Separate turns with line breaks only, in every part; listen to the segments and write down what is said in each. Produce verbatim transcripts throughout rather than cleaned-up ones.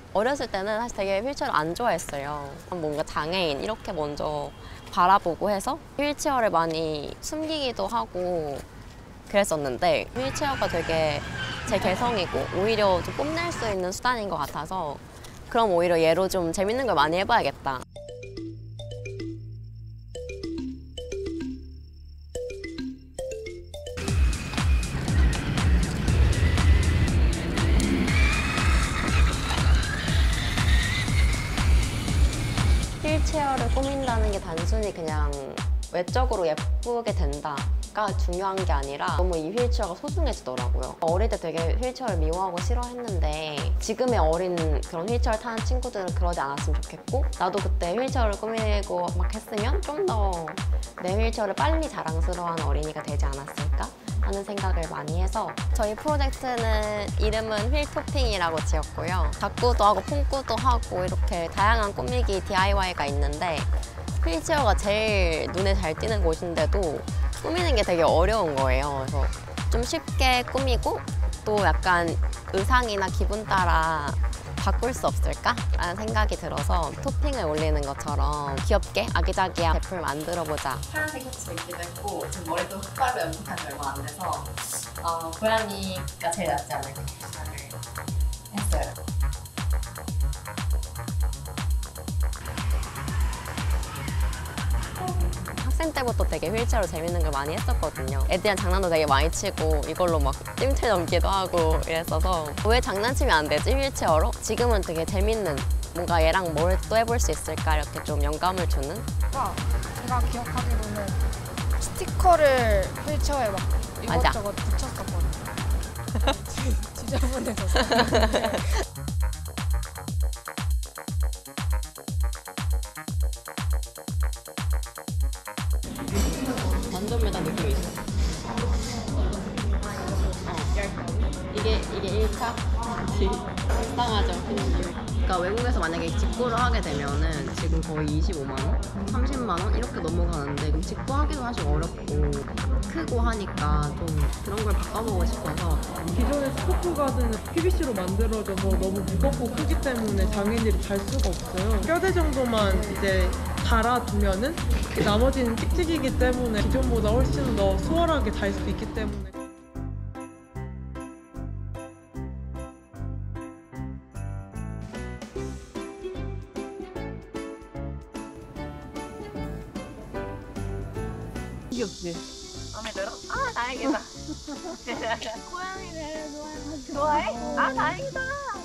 어렸을 때는 사실 되게 휠체어를 안 좋아했어요. 뭔가 장애인 이렇게 먼저 바라보고 해서 휠체어를 많이 숨기기도 하고 그랬었는데 휠체어가 되게 제 개성이고 오히려 좀 뽐낼 수 있는 수단인 것 같아서 그럼 오히려 얘로 좀 재밌는 걸 많이 해봐야겠다. 휠체어를 꾸민다는 게 단순히 그냥 외적으로 예쁘게 된다가 중요한 게 아니라 너무 이 휠체어가 소중해지더라고요. 어릴 때 되게 휠체어를 미워하고 싫어했는데 지금의 어린 그런 휠체어를 타는 친구들은 그러지 않았으면 좋겠고 나도 그때 휠체어를 꾸미고 막 했으면 좀 더 내 휠체어를 빨리 자랑스러워하는 어린이가 되지 않았을까 하는 생각을 많이 해서 저희 프로젝트는 이름은 휠토핑이라고 지었고요. 가꾸도 하고 폰꾸도 하고 이렇게 다양한 꾸미기 디아이와이가 있는데 휠체어가 제일 눈에 잘 띄는 곳인데도 꾸미는 게 되게 어려운 거예요. 그래서 좀 쉽게 꾸미고 또 약간 의상이나 기분 따라 바꿀 수 없을까? 라는 생각이 들어서 토핑을 올리는 것처럼 귀엽게 아기자기한 제품을 만들어보자.
파란색 셔츠 입기도 했고 지금 머리도 흑발로 염색한 지 얼마 안 돼서 어, 고양이가 제일 낫지 않을까 생각을 했어요.
학생 때부터 되게 휠체어로 재밌는 걸 많이 했었거든요. 애들이랑 장난도 되게 많이 치고 이걸로 막 찜틀 넘기도 하고 이랬어서 왜 장난치면 안 되지 휠체어로? 지금은 되게 재밌는 뭔가 얘랑 뭘 또 해볼 수 있을까 이렇게 좀 영감을 주는?
제가 기억하기로는 스티커를 휠체어에 막 이것저것 붙였었거든요. 지저분해서.
완전 메다 느낌이 있어. 어. 이게 이게 일 차? 불쌍하죠. 그러니까 외국에서 만약에 직구를 하게 되면은 지금 거의 이십오만 원? 삼십만 원? 이렇게 넘어가는데 그럼 직구하기도 사실 어렵고 크고 하니까 좀 그런 걸 바꿔보고 싶어서
기존의 스포츠가드는 피비씨로 만들어져서 너무 무겁고 크기 때문에 장애인들이 달 수가 없어요. 뼈대 정도만 이제 달아두면은 나머지는 찍찍이기 때문에 기존보다 훨씬 더 수월하게 달 수 있기 때문에
귀엽지? 마음에 들어? 아 다행이다. 고양이를 좋아해가지고. 좋아해? 아 다행이다.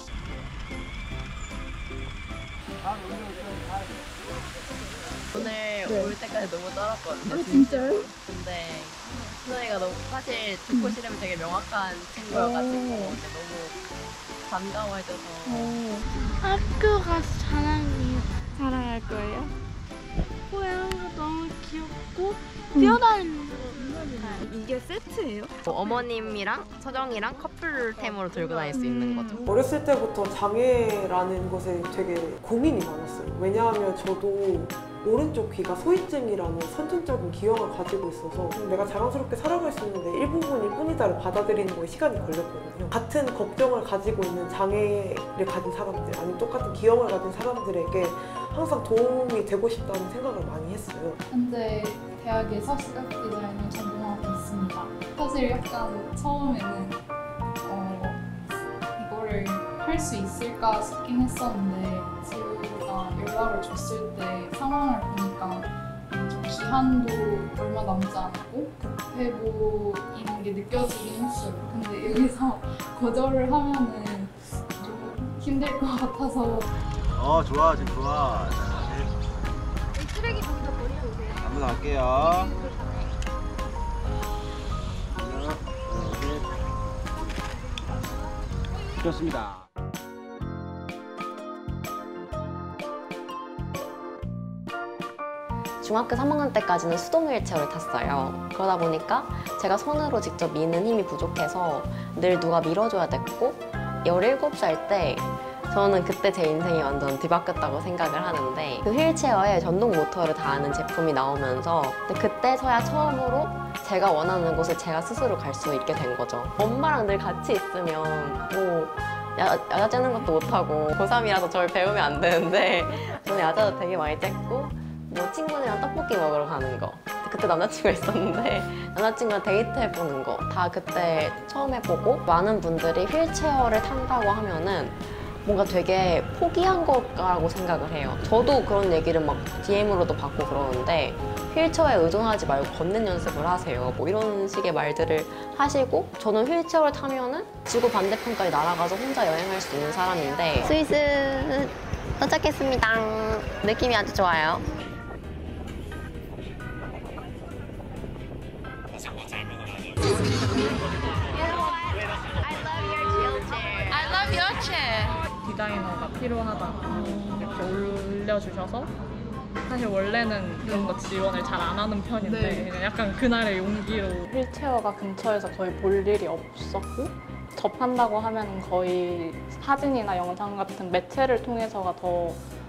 오늘 네. 올 때까지 너무 떨었거든요. 아, 진짜요? 근데 수정이가 너무 사실 듣고 싫으면 되게 명확한 친구여가지고 근데 너무 반가워해줘서
오. 학교 가서 자랑이 자랑할 거예요? 고양이가 너무 귀엽고 음. 뛰어다니는 거 이게 세트예요?
어머님이랑 서정이랑 커플템으로 들고 다닐 수 있는 거죠.
어렸을 때부터 장애라는 것에 되게 고민이 많았어요. 왜냐하면 저도 오른쪽 귀가 소위증이라는 선천적인 기형을 가지고 있어서 내가 자랑스럽게 살아갈 수 있는 데 일부분일 뿐이다를 받아들이는 거에 시간이 걸렸거든요. 같은 걱정을 가지고 있는 장애를 가진 사람들 아니면 똑같은 기형을 가진 사람들에게 항상 도움이 되고 싶다는 생각을 많이 했어요.
현재 대학에서 시각 디자인을 전공하고 있습니다. 사실 약간 처음에는 어, 이거를 할 수 있을까 싶긴 했었는데 지우가 연락을 줬을 때 상황을 보니까 좀 기한도 얼마 남지 않았고 급해 보이는 게 느껴지긴 했어요. 근데 여기서 거절을 하면은 좀 힘들 것 같아서
어 좋아 지금 좋아.
쓰레기 먼저 버리고 오세요.
한번 갈게요. 좋습니다.
중학교 삼 학년 때까지는 수동 휠체어를 탔어요. 그러다 보니까 제가 손으로 직접 미는 힘이 부족해서 늘 누가 밀어줘야 됐고 열일곱 살 때 저는 그때 제 인생이 완전 뒤바뀌었다고 생각을 하는데 그 휠체어에 전동 모터를 다하는 제품이 나오면서 근데 그때서야 처음으로 제가 원하는 곳에 제가 스스로 갈 수 있게 된 거죠. 엄마랑 늘 같이 있으면 뭐 야, 야자 째는 것도 못하고 고삼이라서 저를 배우면 안 되는데 저는 야자도 되게 많이 쨌고 뭐 친구들이랑 떡볶이 먹으러 가는 거 그때 남자친구가 있었는데 남자친구랑 데이트해보는 거 다 그때 처음 해보고 많은 분들이 휠체어를 탄다고 하면은 뭔가 되게 포기한 거라고 생각을 해요. 저도 그런 얘기를 막 디엠으로도 받고 그러는데 휠체어에 의존하지 말고 걷는 연습을 하세요. 뭐 이런 식의 말들을 하시고 저는 휠체어를 타면은 지구 반대편까지 날아가서 혼자 여행할 수 있는 사람인데 스위스 도착했습니다. 느낌이 아주 좋아요.
I love your chair.
디자이너가 필요하다 이렇게 올려주셔서 사실 원래는 이런 거 지원을 잘 안 하는 편인데 그냥 약간 그날의 용기로
휠체어가 근처에서 거의 볼 일이 없었고 접한다고 하면 거의 사진이나 영상 같은 매체를 통해서가 더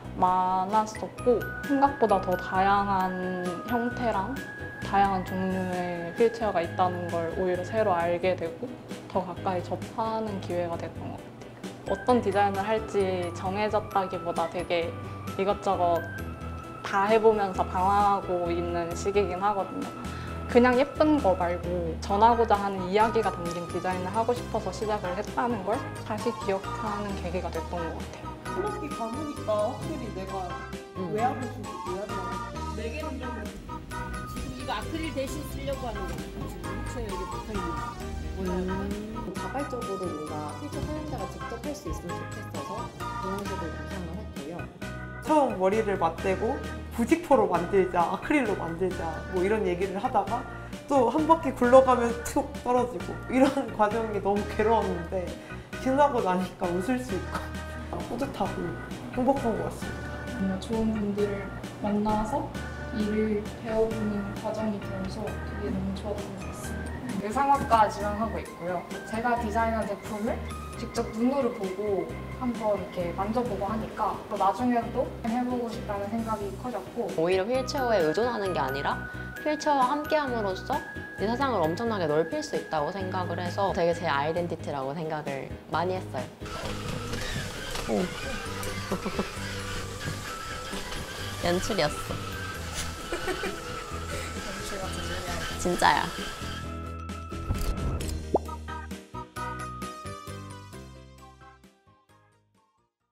많았었고 생각보다 더 다양한 형태랑 다양한 종류의 휠체어가 있다는 걸 오히려 새로 알게 되고 더 가까이 접하는 기회가 됐던 것 같아요. 어떤 디자인을 할지 정해졌다기보다 되게 이것저것 다 해보면서 방황하고 있는 시기이긴 하거든요. 그냥 예쁜 거 말고 전하고자 하는 이야기가 담긴 디자인을 하고 싶어서 시작을 했다는 걸 다시 기억하는 계기가 됐던 것 같아요.
한 바퀴 감으니까 확실히 내가
음.
외압을 주고 외압을
네 개는 좀 지금 이거 아크릴 대신 쓰려고 하는 거 지금 휠체어 이게 붙어있는 거
음. 자발적으로 뭔가 휠체어 사용자가 직접 할 수 있으면 좋겠어서 그런 식으로 구상을 했고요.
처음 머리를 맞대고 부직포로 만들자, 아크릴로 만들자 뭐 이런 얘기를 하다가 또 한 바퀴 굴러가면 툭 떨어지고 이런 과정이 너무 괴로웠는데 지나고 나니까 웃을 수 있고 뿌듯하고 행복한 것 같습니다.
정말 좋은 분들을 만나서 일을 배워보는 과정이 되어서 그게 너무 좋았던 것 같습니다.
의상학과 지원하고 있고요. 제가 디자인한 제품을 직접 눈으로 보고 한번 이렇게 만져보고 하니까 또 나중에도 해보고 싶다는 생각이 커졌고
오히려 휠체어에 의존하는 게 아니라 휠체어와 함께함으로써 내 세상을 엄청나게 넓힐 수 있다고 생각을 해서 되게 제 아이덴티티라고 생각을 많이 했어요. 오. 연출이었어. 진짜야.